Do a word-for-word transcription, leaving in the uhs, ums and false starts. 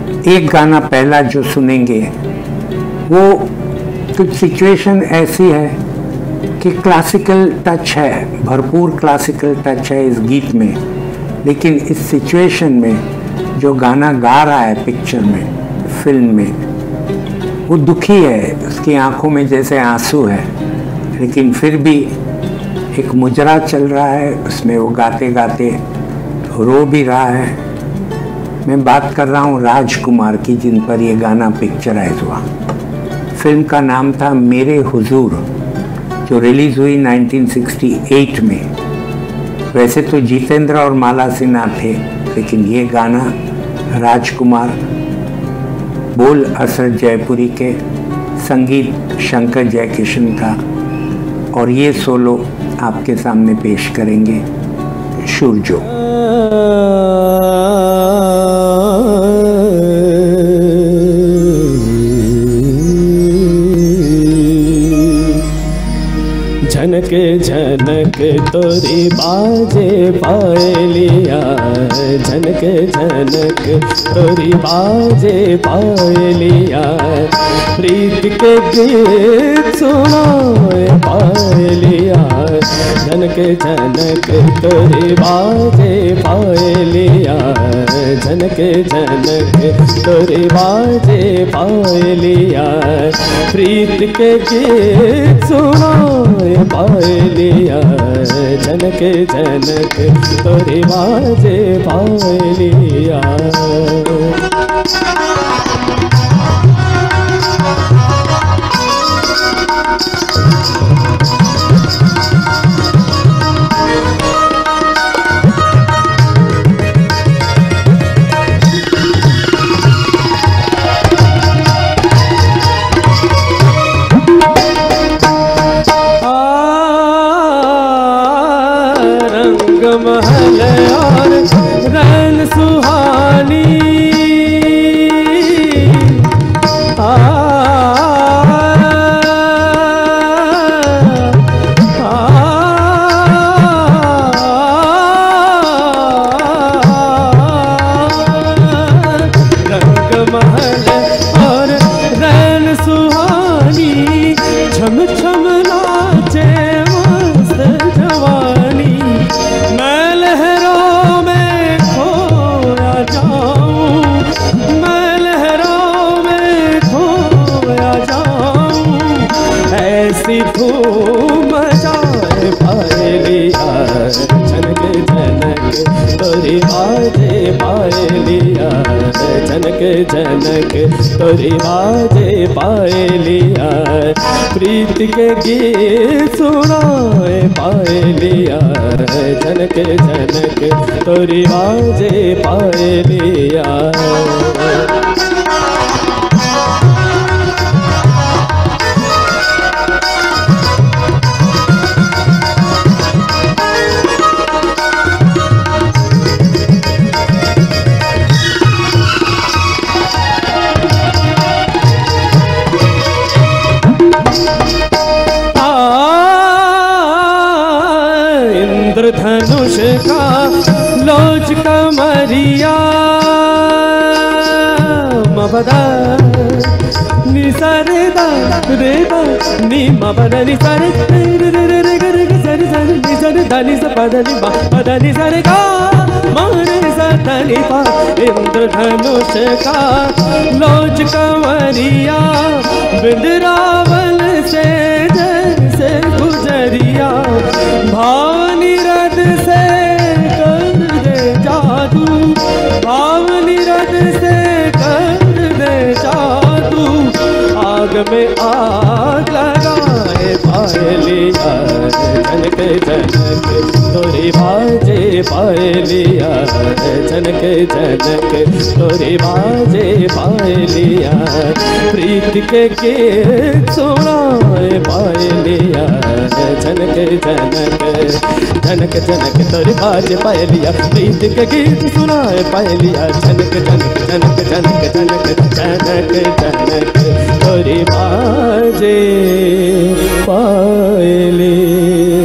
एक गाना पहला जो सुनेंगे वो कुछ सिचुएशन ऐसी है कि क्लासिकल टच है, भरपूर क्लासिकल टच है इस गीत में, लेकिन इस सिचुएशन में जो गाना गा रहा है पिक्चर में, फिल्म में, वो दुखी है, उसकी आंखों में जैसे आंसू है, लेकिन फिर भी एक मुजरा चल रहा है उसमें, वो गाते गाते रो भी रहा है। मैं बात कर रहा हूँ राजकुमार की, जिन पर ये गाना पिक्चराइज हुआ। फिल्म का नाम था मेरे हुजूर, जो रिलीज़ हुई नाइनटीन सिक्सटी एट में। वैसे तो जितेंद्र और माला सिन्हा थे, लेकिन ये गाना राजकुमार, बोल असद जयपुरी के, संगीत शंकर जयकिशन का, और ये सोलो आपके सामने पेश करेंगे शुरजो। झनक झनक तोरी बाजे पायलिया, झनक झनक तोरी बाजे पायलिया, प्रीत के गीत सुनाए पायलिया, झनक झनक तोरी बाजे पायलिया, झनक झनक तोरी बाजे पायलिया, प्रीत के गीत सुनाए पायलिया, झनक झनक तोरी बाजे पायलिया। महल और रैन सुहानी, आ, आ, रंग महल और रैन सुहानी, छम छम नाचे मस्त जवानी, मैं लहरों में खोया जाऊं, मैं लहरों में खोया जाऊं, ऐसी धूम मचाए पायलिया, झनक झनक तोरी बाजे पायलिया, झनक झनक तोरी बाजे पायलिया, प्रीत के गीत सुनाए पायलिया, झनक झनक तोरी बाजे पायलिया। धनुष का लोच कमरिया, मबदा निसर रे नी मबदा निसर रे रे रे सर सर निसर धनि स पदनि बा पदनि सर गा मारे सतनि पा। इंद्र धनुष का लोच कमरिया, बिंद्रावन से जैसे गुजरिया, भावनी रद से कर दे जादू, भावनी रद से कर दे जादू, आग में आग लगाए पायलिया, झनक झनक तोरी बाजे पायलिया, झनक झनक तोरी बाजे पायलिया, प्रीत के गीत सुनाए पायलिया, झनक झनक झनक झनक तोरी बाजे पायलिया, प्रीत के गीत सुनाए पायलिया, झनक झनक झनक झनक झनक झनक झनक तोरी बाजे पायलिया।